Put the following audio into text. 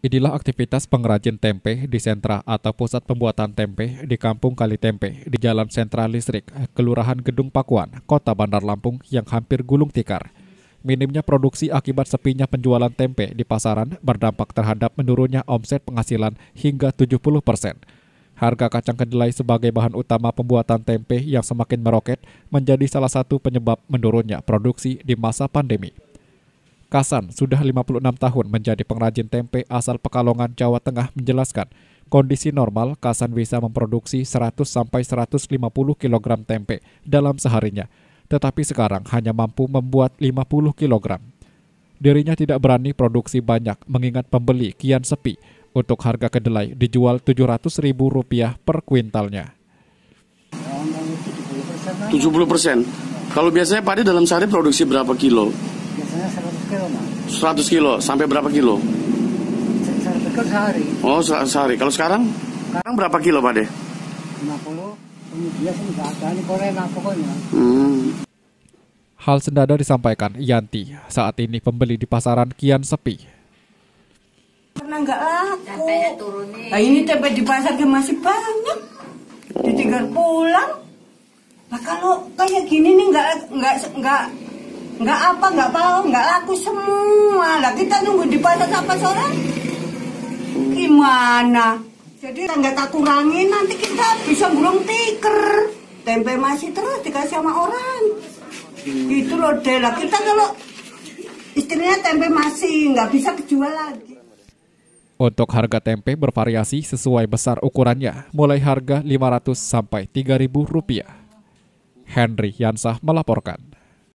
Inilah aktivitas pengrajin tempe di sentra atau pusat pembuatan tempe di Kampung Kali Tempe di Jalan Sentral Listrik, Kelurahan Gedung Pakuan, Kota Bandar Lampung yang hampir gulung tikar. Minimnya produksi akibat sepinya penjualan tempe di pasaran berdampak terhadap menurunnya omset penghasilan hingga 70%. Harga kacang kedelai sebagai bahan utama pembuatan tempe yang semakin meroket menjadi salah satu penyebab menurunnya produksi di masa pandemi. Kasan sudah 56 tahun menjadi pengrajin tempe asal Pekalongan, Jawa Tengah menjelaskan, kondisi normal Kasan bisa memproduksi 100-150 kg tempe dalam seharinya, tetapi sekarang hanya mampu membuat 50 kg. Dirinya tidak berani produksi banyak mengingat pembeli kian sepi. Untuk harga kedelai dijual Rp700.000 per kuintalnya. 70%. Kalau biasanya padi dalam sehari produksi berapa kilo? Biasanya 100 kilo, Mas. 100 kilo, sampai berapa kilo? 100 kilo sehari. Oh, sehari. Kalau sekarang? Sekarang berapa kilo, Pak De? 50. Kemudian sih nggak ada, ini korena pokoknya. Hal senada disampaikan Yanti. Saat ini pembeli di pasaran kian sepi. Karena nggak laku. Nah, ini tempe di pasar masih banyak. Ditinggal pulang. Nah, kalau kayak gini nih nggak laku semua. Lah kita nunggu di pasar sampai sore. Gimana? Jadi nggak tak kurangin, nanti kita bisa gulung tikar. Tempe masih terus dikasih sama orang. Gitu loh deh. Lah kita kalau istilahnya tempe masih nggak bisa kejual lagi. Untuk harga tempe bervariasi sesuai besar ukurannya, mulai harga Rp500 sampai Rp3.000. Henry Yansah melaporkan.